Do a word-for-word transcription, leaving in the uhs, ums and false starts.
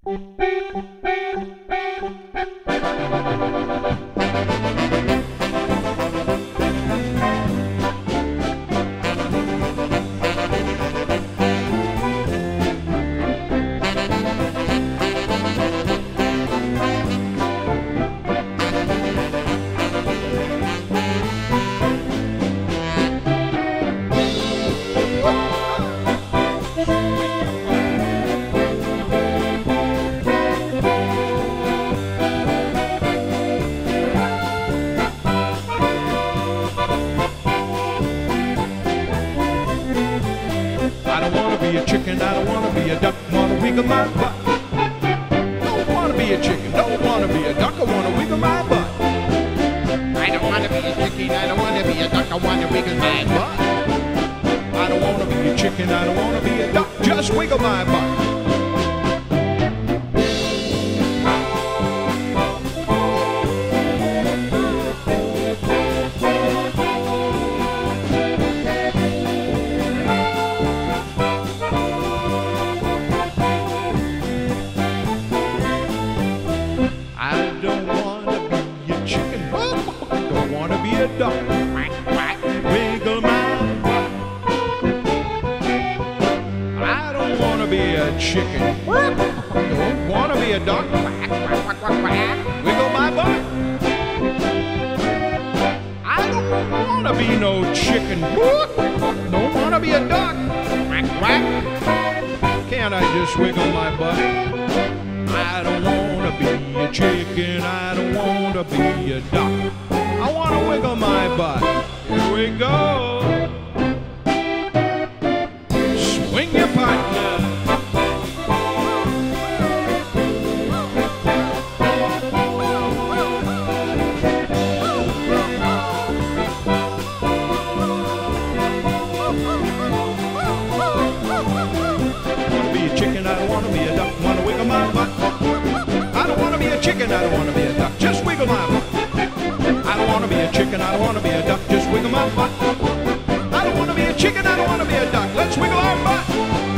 I don't wanna be a chicken, I don't wanna be a duck, wanna wiggle my butt. Don't wanna be a chicken, don't wanna be a duck, I wanna wiggle my butt. I don't wanna be a chicken, I don't wanna be a duck, I wanna wiggle my butt. I don't wanna be a chicken, I don't wanna be a duck, just wiggle my butt. I don't wanna be a chicken, don't wanna be a duck, wiggle my butt. I don't wanna be a chicken, don't wanna be a duck, wiggle my butt. I don't wanna be no chicken, don't wanna be a duck, can't I just wiggle my butt? I don't wanna be a chicken, I don't wanna be a duck, I wanna wiggle my butt. Here we go. Swing your partner. Wanna be a chicken, I don't wanna be a duck, wanna wiggle my butt. I don't wanna be a chicken, I don't wanna be a duck, just wiggle my butt. I don't wanna be a chicken, I don't wanna be a duck, just wiggle my butt. I don't wanna be a chicken, I don't wanna be a duck, let's wiggle our butt.